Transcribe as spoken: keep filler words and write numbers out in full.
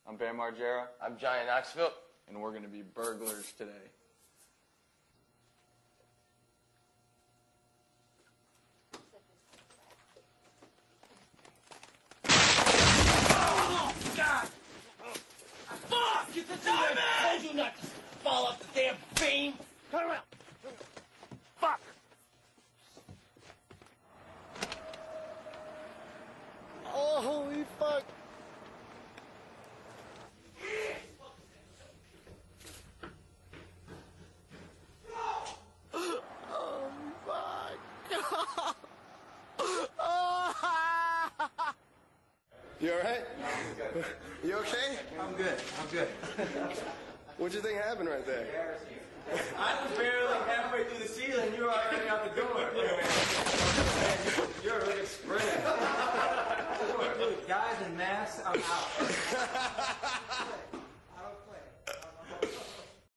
I'm Bam Margera. I'm Johnny Knoxville. And we're going to be burglars today. Oh, God! Fuck! Get the diamond! I told you not to fall off the damn beam! Turn around! Fuck! Oh, holy fuck! You alright? You okay? I'm good. I'm good. What'd you think happened right there? I was barely halfway through the ceiling. You were already out the door. You're a really sprinter. Guys in masks, I'm out.